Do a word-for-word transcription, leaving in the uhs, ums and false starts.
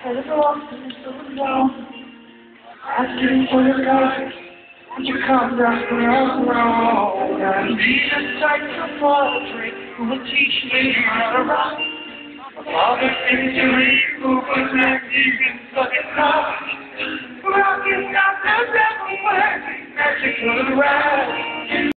Head is lost in the silver zone. Asking for your guidance. Won't you come down the road? I need a sight of poetry who will teach me how to rock. All the things you read, who was not even fucking talk. Rock is not the devil, magic to the right.